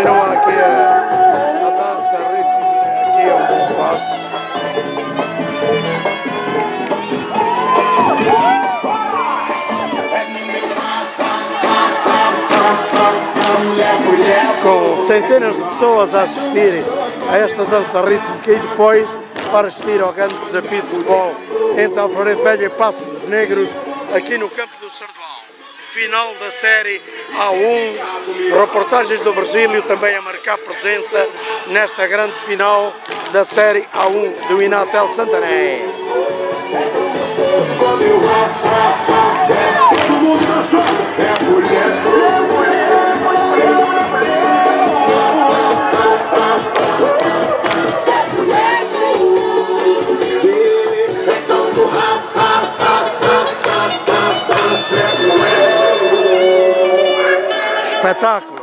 Continua aqui a dança rítmica, aqui é um bom passo. Com centenas de pessoas a assistirem a esta dança rítmica e depois para assistir ao grande desafio de futebol entre Alfarete Velha e Paço dos Negros aqui no campo do Sardual. Final da série A1, reportagens do Virgílio também a marcar presença nesta grande final da série A1 do Inatel Santarém. Espetáculo!